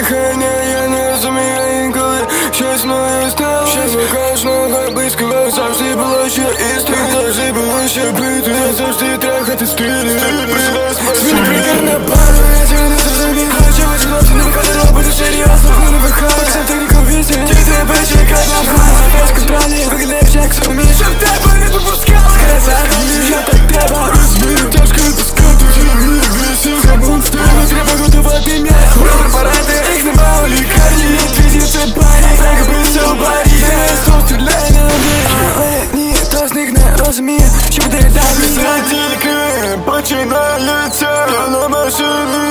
кохання, я не розумію інколи, щось мною стало. Щось кожного близького завжди було ще істина. Завжди було ще бити, завжди трахати стилі. Зміни прикер на пару, я тебе не зрозумів. Хочу ваш хлопці, не виходить робити серйозно. Не виходить, це техніку вісім. Тільки тебе чекать на вход. Без контролі, виглядаєш як суміш. Щоб тебе не допускали. Сказати, я так тебе розумію. Тяжко відпускати, вісім. Забув стилу, треба готувати м'ясо. Препарати, їх нема у лікарні. Твізі це парі, так биться у барі. ДСО стріляє на обіг. Але ніхто з них не розуміє, що буде далі. Це тільки починається, я на машині.